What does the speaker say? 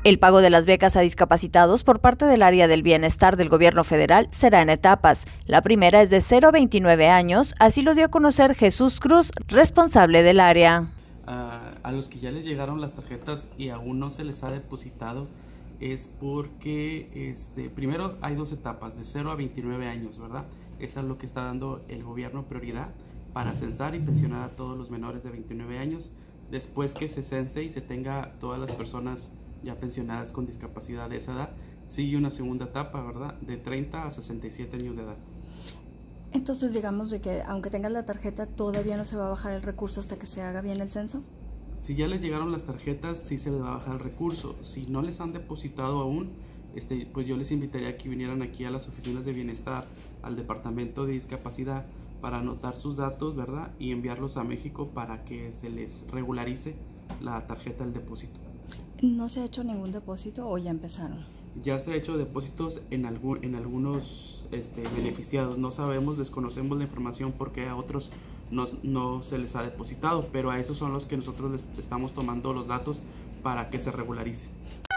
El pago de las becas a discapacitados por parte del área del bienestar del gobierno federal será en etapas. La primera es de 0 a 29 años, así lo dio a conocer Jesús Cruz, responsable del área. A los que ya les llegaron las tarjetas y aún no se les ha depositado es porque primero hay dos etapas, de 0 a 29 años, ¿verdad? Esa es lo que está dando el gobierno prioridad para censar y pensionar a todos los menores de 29 años. Después que se cense y se tenga todas las personas ya pensionadas con discapacidad de esa edad, sigue una segunda etapa, ¿verdad? De 30 a 67 años de edad. Entonces, digamos de que aunque tengas la tarjeta, ¿todavía no se va a bajar el recurso hasta que se haga bien el censo? Si ya les llegaron las tarjetas, sí se les va a bajar el recurso. Si no les han depositado aún, pues yo les invitaría a que vinieran aquí a las oficinas de bienestar, al departamento de discapacidad, para anotar sus datos, ¿verdad? Y enviarlos a México para que se les regularice la tarjeta del depósito. ¿No se ha hecho ningún depósito o ya empezaron? Ya se ha hecho depósitos en algunos beneficiados. No sabemos, desconocemos la información porque a otros no se les ha depositado, pero a esos son los que nosotros les estamos tomando los datos para que se regularice.